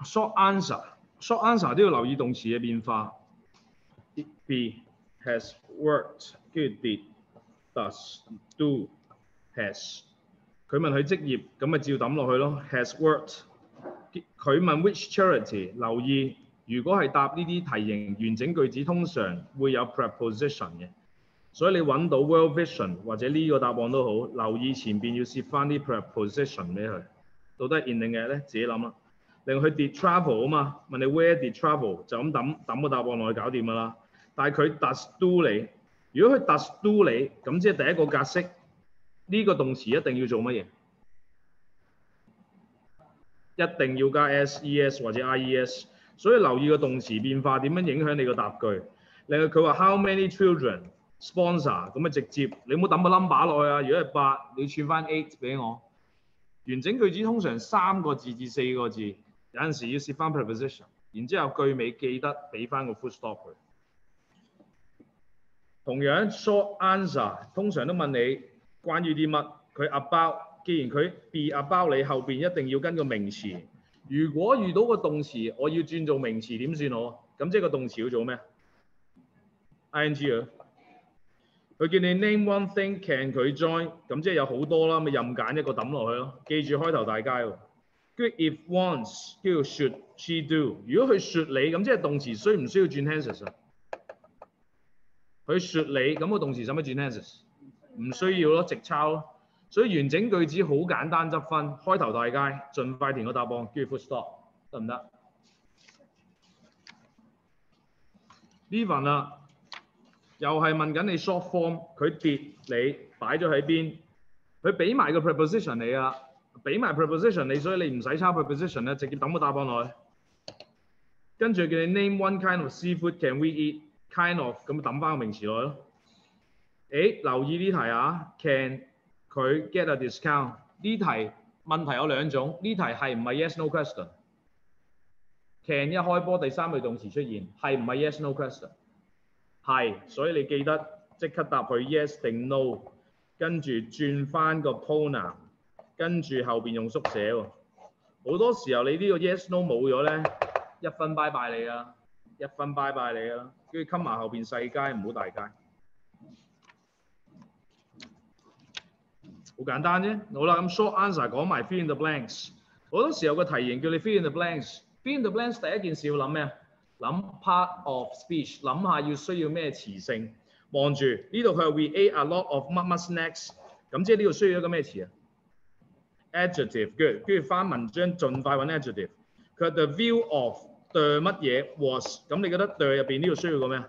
short answer，short answer 都要留意動詞嘅變化。Be has worked， 跟住 did、does、do、has。佢問佢職業，咁咪照抌落去咯。Has worked。佢問 which charity， 留意如果係答呢啲題型完整句子，通常會有 preposition 嘅。所以你揾到 World Vision 或者呢個答案都好，留意前邊要攝翻啲 preposition 俾佢。到底係 in 定嘅咧？自己諗啦。另外佢 did travel 啊嘛，問你 where did travel 就咁抌個答案落去搞掂㗎啦。但係佢 does do 你，如果佢 does do 你，咁即係第一個格式呢個動詞一定要做乜嘢？一定要加 ses 或者 ies， 所以留意個動詞變化點樣影響你個答句。另外佢話 how many children sponsor 咁啊，直接你唔好抌個 number 落去啊。如果係8，你串翻8俾我。完整句子通常3個字至4個字，有陣時要攝翻 preposition， 然之後句尾記得俾翻個 full stop 佢。同樣 short answer 通常都問你關於啲乜，佢 about， 既然佢 be about 你後邊一定要跟個名詞。如果遇到個動詞，我要轉做名詞點算好？咁即係個動詞要做咩 ？ing 啊。佢叫你 name one thing can 佢 join， 咁即係有好多啦，咪任揀一個抌落去咯。記住開頭大街喎。跟住 if once 叫 should she do， 如果佢 should 你，咁即係動詞需唔需要轉 tenses 啊？佢 should 你，咁個動詞使唔使轉 tenses？ 唔需要咯，直抄咯。所以完整句子好簡單執分，開頭大街，盡快填個答案，跟住 full stop， 得唔得？呢份啦。又係問緊你 short form， 佢 did 你擺咗喺邊？佢俾埋個 preposition 你啊，俾埋 preposition 你，所以你唔使抄 preposition 咧，直接抌個答案落去。跟住叫你 name one kind of seafood can we eat，kind of 咁抌翻個名詞落去咯。留意呢題啊 ，can 佢 get a discount？ 呢題問題有兩種，呢題係唔係 yes no question？can 一開波第三類動詞出現，係唔係 yes no question？係，所以你記得即刻答佢 yes 定 no， 跟住轉翻個 pronoun， 跟住後邊用縮寫喎。好多時候你呢個 yes no 冇咗咧，1分拜拜你啊，1分拜拜你啊，跟住冚埋後邊細街唔好大街。好簡單啫。好啦，咁 short answer 講埋 fill in the blanks。好多時候個題型叫你 fill in the blanks。fill in the blanks 第一件事要諗咩啊？諗 part of speech， 諗下要需要咩詞性。望住呢度佢係 we ate a lot of 乜乜 snacks， 咁即係呢度需要一個咩詞啊 ？adjective，good， 跟住翻文章盡快揾 adjective。佢話 the view of the 乜嘢 was， 咁你覺得 the 入邊呢度需要個咩啊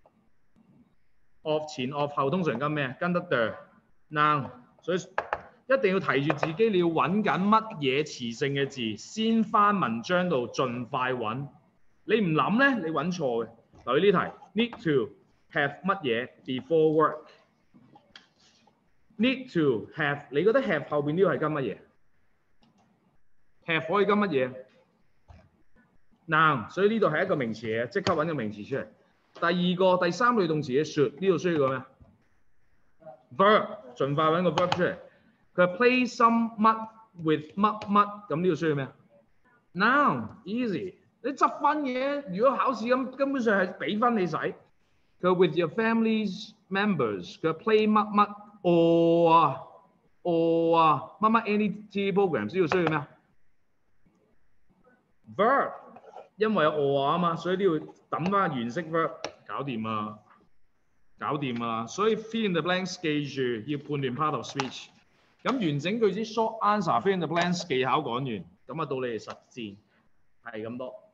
？of 前 of 後通常跟咩啊？跟得 the noun， 所以一定要提住自己你要揾緊乜嘢詞性嘅字，先翻文章度盡快揾。你唔諗咧，你揾錯嘅。留意呢題 ，need to have 乜嘢 before work？need to have， 你覺得 have 後邊呢個係跟乜嘢 ？have 可以跟乜嘢 ？noun， 所以呢度係一個名詞嘅，即刻揾個名詞出嚟。第三類動詞嘅 should， 呢度需要個咩 ？verb， 盡快揾個 verb 出嚟。佢話 play some 乜 with 乜乜，咁呢度需要咩 ？noun，easy。你執分嘅，如果考試咁根本上係俾分你使。佢 with your family's members， 佢 play 乜乜 or 乜乜 any TV programs 呢度需要咩 verb， 因為有 or 啊嘛，所以呢度抌翻原式 verb， 搞掂啊，搞掂啊。所以 fill in the blanks 記住要判斷 part of speech。咁完整句子 short answer fill in the blanks 技巧講完，咁啊到你哋實戰係咁多。